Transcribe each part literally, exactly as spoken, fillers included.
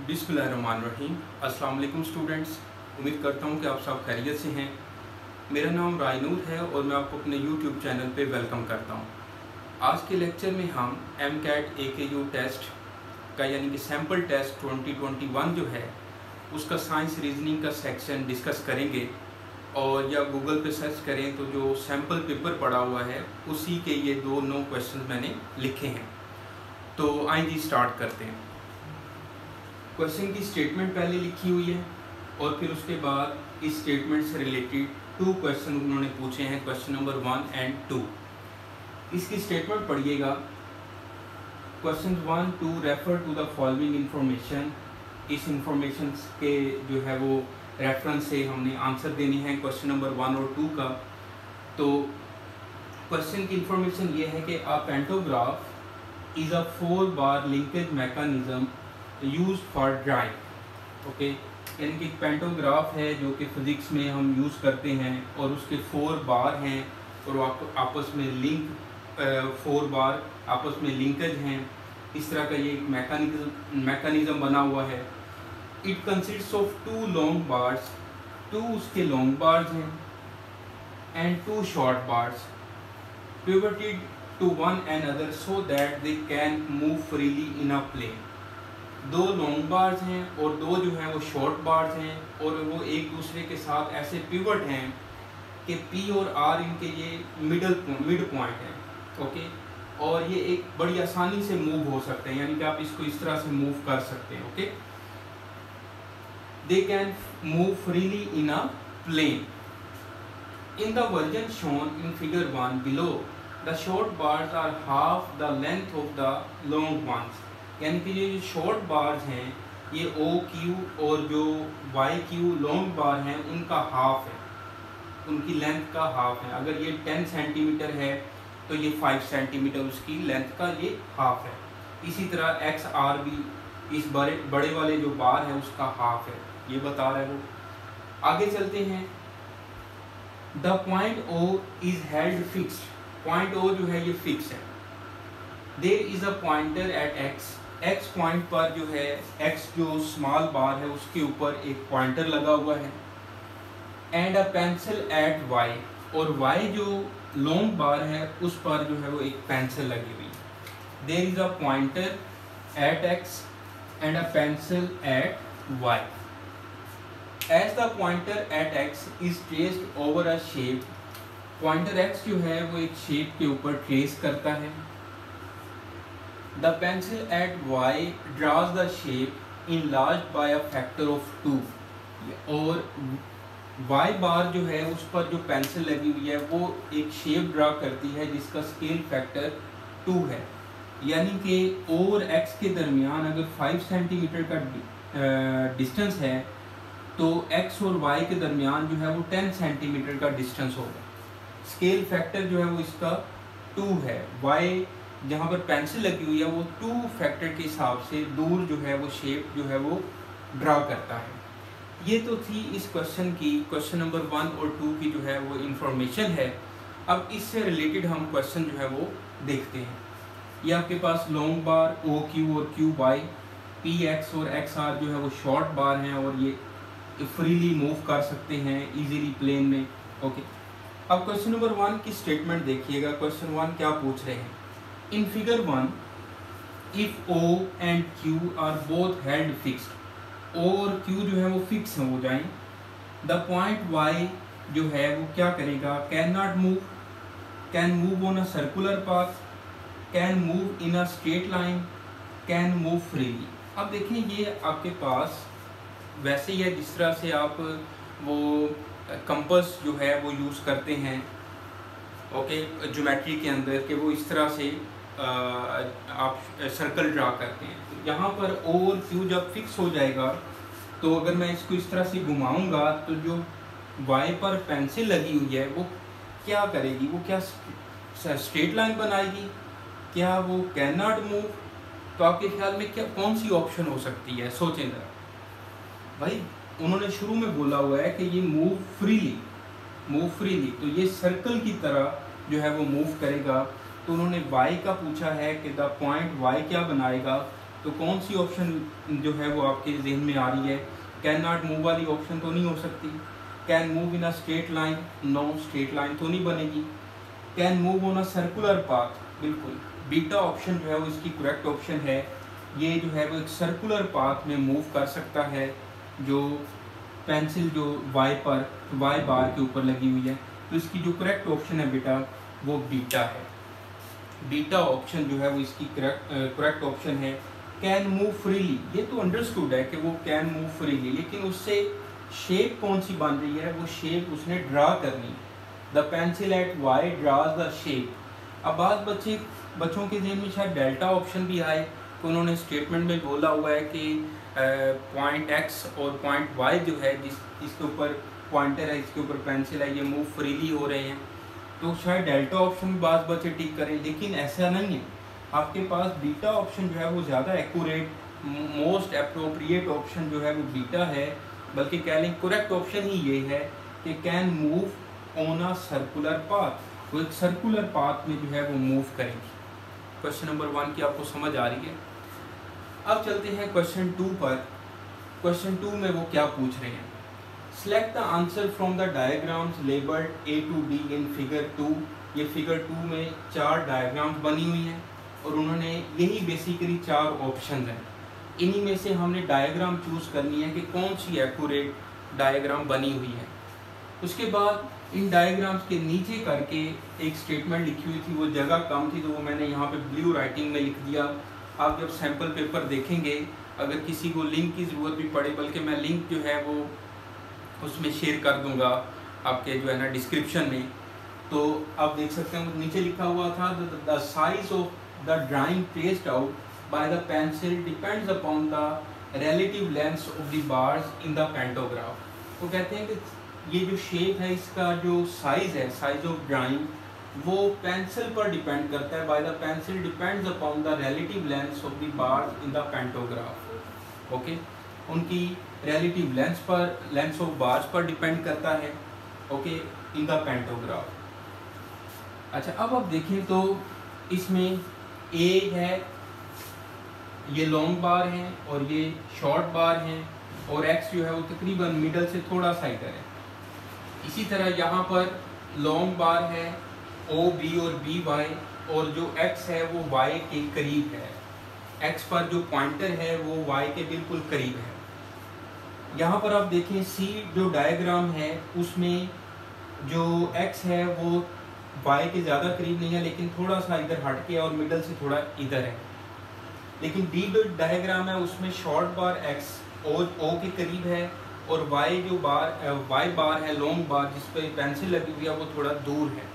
बिस्मिल्लाहिर्रहमानिर्रहीम। अस्सलाम वालेकुम स्टूडेंट्स, उम्मीद करता हूँ कि आप सब खैरियत से हैं। मेरा नाम रायनूर है और मैं आपको अपने यूट्यूब चैनल पे वेलकम करता हूँ। आज के लेक्चर में हम एम कैट ए के यू टेस्ट का यानी कि sample test twenty twenty one जो है उसका साइंस रीजनिंग का सेक्शन डिस्कस करेंगे। और या गूगल पे सर्च करें तो जो सैम्पल पेपर पड़ा हुआ है उसी के ये दो नौ क्वेश्चन मैंने लिखे हैं। तो आइए स्टार्ट करते हैं। क्वेश्चन की स्टेटमेंट पहले लिखी हुई है और फिर उसके बाद इस स्टेटमेंट से रिलेटेड टू क्वेश्चन उन्होंने पूछे हैं, question number one and two. इसकी स्टेटमेंट पढ़िएगा। Question one two refer to the following information. इस इंफॉर्मेशन के जो है वो रेफरेंस से हमने आंसर देनी है क्वेश्चन नंबर वन और टू का। तो क्वेश्चन की इंफॉर्मेशन ये है कि a pantograph is a four bar linkage mechanism use for drive. Okay, यानी कि पेंटोग्राफ है जो कि फिज़िक्स में हम यूज़ करते हैं और उसके फोर बार हैं और आप, आपस में लिंक फोर बार आपस में लिंकेज हैं। इस तरह का ये एक मैकेनिज्म मैकेनिज्म बना हुआ है। It consists of two long bars, two उसके लॉन्ग बार्स हैं and two short bars pivoted to one another so that they can move freely in a plane. दो लॉन्ग बार्स हैं और दो जो हैं वो शॉर्ट बार्स हैं और वो एक दूसरे के साथ ऐसे पिवट हैं कि पी और आर इनके ये मिडल मिड पॉइंट हैं। ओके, और ये एक बड़ी आसानी से मूव हो सकते हैं, यानी कि आप इसको इस तरह से मूव कर सकते हैं। Okay, they can move freely in a plane. In the version shown in figure one below the short bars are half the length of the long ones. यानी कि ये जो शॉर्ट बार्स हैं ये ओ क्यू और जो वाई क्यू लॉन्ग बार हैं उनका हाफ है, उनकी लेंथ का हाफ है। अगर ये टेन सेंटीमीटर है तो ये फाइव सेंटीमीटर उसकी लेंथ का ये हाफ है। इसी तरह एक्स आर भी इस बड़े बड़े वाले जो बार है उसका हाफ है, ये बता रहे हो। आगे चलते हैं। The point O is held fixed. Point O जो है ये फिक्स है। There is a pointer at X. X point पर जो है एक्स जो स्मॉल बार है उसके ऊपर एक पॉइंटर लगा हुआ है। And a pencil at Y, और वाई जो लॉन्ग बार है उस पर जो है वो एक पेंसिल लगी हुई है। There is a pointer at X and a pencil at Y. As the pointer at X is traced over a shape. Pointer X जो है वो एक शेप के ऊपर ट्रेस करता है। The pencil at Y draws the shape enlarged by a factor of two। और Y बार जो है उस पर जो पेंसिल लगी हुई है वो एक शेप ड्रा करती है जिसका स्केल फैक्टर टू है। यानी कि O और X के दरमियान अगर फाइव सेंटीमीटर का डिस्टेंस है तो X और Y के दरमियान जो है वो टेन सेंटीमीटर का डिस्टेंस होगा। स्केल फैक्टर जो है वो इसका टू है। Y जहाँ पर पेंसिल लगी हुई है वो टू फैक्टर के हिसाब से दूर जो है वो शेप जो है वो ड्रा करता है। ये तो थी इस क्वेश्चन की, क्वेश्चन नंबर वन और टू की जो है वो इंफॉर्मेशन है। अब इससे रिलेटेड हम क्वेश्चन जो है वो देखते हैं। ये आपके पास लॉन्ग बार ओ क्यू और क्यू वाई, पी एक्स और एक्स आर जो है वो शॉर्ट बार हैं और ये फ्रीली मूव कर सकते हैं इजीली प्लेन में। ओके, अब क्वेश्चन नंबर वन की स्टेटमेंट देखिएगा। क्वेश्चन वन क्या पूछ रहे हैं। In figure one, if O and Q are both held fixed, O और Q जो है वो फिक्स हो जाएं, the point Y जो है वो क्या करेगा, can not move, can move on a circular path, can move in a straight line, can move freely। अब देखिए ये आपके पास वैसे ही है जिस तरह से आप वो कंपास जो है वो यूज़ करते हैं ओके ज्योमेट्री के अंदर, कि वो इस तरह से आ, आप सर्कल ड्रा करते हैं। यहाँ पर O और Q जब फिक्स हो जाएगा तो अगर मैं इसको इस तरह से घुमाऊंगा तो जो Y पर पेंसिल लगी हुई है वो क्या करेगी, वो क्या स्ट्रेट लाइन बनाएगी, क्या वो कैन नॉट मूव। तो आपके ख्याल में क्या कौन सी ऑप्शन हो सकती है, सोचें जरा भाई। उन्होंने शुरू में बोला हुआ है कि ये मूव फ्रीली, मूव फ्रीली, तो ये सर्कल की तरह जो है वो मूव करेगा। तो उन्होंने y का पूछा है कि द पॉइंट y क्या बनाएगा, तो तो कौन सी ऑप्शन जो है वो आपके जहन में आ रही है? कैन नॉट मूव वाली ऑप्शन तो नहीं हो सकती। Can move in a straight line, no, straight line तो नहीं बनेगी। Can move on a circular path, बिल्कुल बीटा ऑप्शन जो है वो इसकी करेक्ट ऑप्शन है। ये जो है वो एक सर्कुलर पाथ में मूव कर सकता है, जो पेंसिल जो वाई पर वाई बार के ऊपर लगी हुई है। तो इसकी जो करेक्ट ऑप्शन है बेटा वो बीटा है। बीटा ऑप्शन जो है वो इसकी करेक्ट करेक्ट ऑप्शन है। कैन मूव फ्रीली, ये तो अंडरस्टूड है कि वो कैन मूव फ्रीली, लेकिन उससे शेप कौन सी बन रही है? वो शेप उसने ड्रा करनी। The pencil at Y draws the shape. अब बात बच्चे बच्चों के जहन में शायद डेल्टा ऑप्शन भी आए, तो उन्होंने स्टेटमेंट में बोला हुआ है कि पॉइंट एक्स और पॉइंट वाई जो है, जिस इसके ऊपर पॉइंटर है, इसके ऊपर पेंसिल है, ये मूव फ्रीली हो रहे हैं। तो शायद डेल्टा ऑप्शन भी बात बच्चे टिक करें, लेकिन ऐसा नहीं है। आपके पास बीटा ऑप्शन जो है वो ज़्यादा एक्यूरेट, मोस्ट अप्रोप्रिएट ऑप्शन जो है वो बीटा है। बल्कि कह लें करेक्ट ऑप्शन ही ये है कि can move on a circular path, वो एक सर्कुलर पाथ में जो है वो मूव करेंगी। क्वेश्चन नंबर वन की आपको समझ आ रही है। अब चलते हैं क्वेश्चन टू पर। क्वेश्चन टू में वो क्या पूछ रहे हैं? Select the answer from the diagrams labelled A to D in figure two. ये फिगर टू में चार डायग्राम्स बनी हुई हैं और उन्होंने यही बेसिकली चार ऑप्शन हैं। इन्हीं में से हमने डायग्राम चूज़ करनी है कि कौन सी एक्यूरेट डायग्राम बनी हुई है। उसके बाद इन डायग्राम्स के नीचे करके एक स्टेटमेंट लिखी हुई थी, वो जगह कम थी तो वो मैंने यहाँ पे ब्लू राइटिंग में लिख दिया। आप जब सैम्पल पेपर देखेंगे, अगर किसी को लिंक की ज़रूरत भी पड़े, बल्कि मैं लिंक जो है वो उसमें शेयर कर दूंगा आपके जो है ना डिस्क्रिप्शन में, तो आप देख सकते हैं नीचे लिखा हुआ था the size of the drawing traced out by the pencil depends upon the relative length of the bars in the pantograph. तो कहते हैं कि ये जो शेप है, इसका जो साइज है, साइज ऑफ ड्राइंग, वो पेंसिल पर डिपेंड करता है। By the pencil depends upon the relative length of the bars in the pantograph. Okay, उनकी रिलेटिव लेंथ पर, लेंथ ऑफ बार्स पर डिपेंड करता है, ओके, इन द पेंटोग्राफ। अच्छा, अब आप देखें तो इसमें ए है, ये लॉन्ग बार हैं और ये शॉर्ट बार हैं, और एक्स जो है वो तकरीबन मिडल से थोड़ा सा इधर है। इसी तरह यहाँ पर लॉन्ग बार है ओ बी और बी वाई, और जो एक्स है वो वाई के करीब है। एक्स पर जो पॉइंटर है वो वाई के बिल्कुल करीब है। यहाँ पर आप देखें सी जो डायग्राम है उसमें जो एक्स है वो वाई के ज़्यादा करीब नहीं है, लेकिन थोड़ा सा इधर हट के और मिडल से थोड़ा इधर है। लेकिन डी जो डायग्राम है उसमें शॉर्ट बार एक्स ओ ओ के करीब है, और वाई जो बार वाई बार है, लॉन्ग बार जिस पर पेंसिल लगी हुई है, वो थोड़ा दूर है।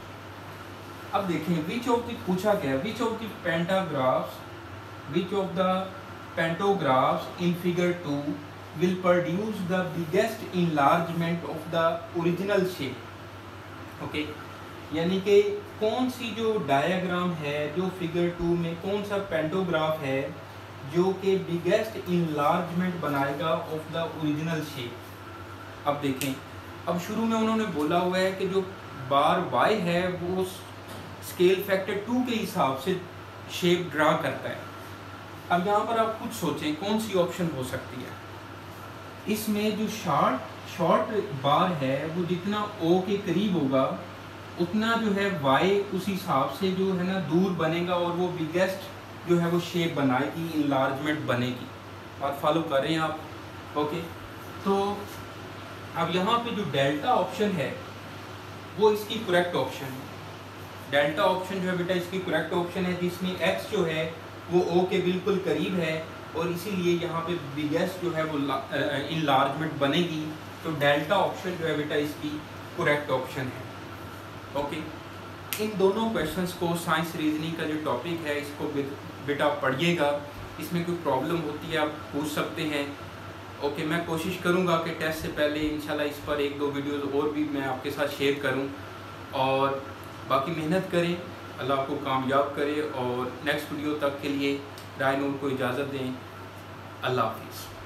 अब देखें विच ऑफ द पूछा गया, which of the pantographs which of the pantographs in figure two will produce the biggest enlargement of the original shape. Okay, यानी कि कौन सी जो डायग्राम है, जो फिगर टू में कौन सा पेंटोग्राफ है जो कि बिगेस्ट इनलार्जमेंट बनाएगा ऑफ द ओरिजिनल शेप। अब देखें, अब शुरू में उन्होंने बोला हुआ है कि जो बार वाई है वो स्केल फैक्टर टू के हिसाब से शेप ड्रा करता है। अब यहाँ पर आप खुद सोचें कौन सी ऑप्शन हो सकती है। इसमें जो शॉर्ट शॉर्ट बार है वो जितना ओ के करीब होगा उतना जो है वाई उस हिसाब से जो है ना दूर बनेगा, और वो बिगेस्ट जो है वो शेप बनाएगी, इनलार्जमेंट बनेगी। बात फॉलो कर रहे हैं आप? ओके, तो अब यहाँ पे जो डेल्टा ऑप्शन है वो इसकी करेक्ट ऑप्शन है। डेल्टा ऑप्शन जो है बेटा इसकी करेक्ट ऑप्शन है, जिसमें एक्स जो है वो ओ के बिल्कुल करीब है, और इसीलिए यहाँ पे बिगेस्ट जो है वो इनलार्जमेंट बनेगी। तो डेल्टा ऑप्शन जो है बेटा इसकी करेक्ट ऑप्शन है। ओके, इन दोनों क्वेश्चंस को साइंस रीजनिंग का जो टॉपिक है इसको बेटा पढ़िएगा। इसमें कोई प्रॉब्लम होती है आप पूछ सकते हैं। ओके, मैं कोशिश करूँगा कि टेस्ट से पहले इंशाल्लाह इस पर एक दो वीडियोस और भी मैं आपके साथ शेयर करूँ, और बाकी मेहनत करें, अल्लाह आपको कामयाब करे। और नेक्स्ट वीडियो तक के लिए राय नूर को इजाज़त दें। अल्लाह हाफिज़।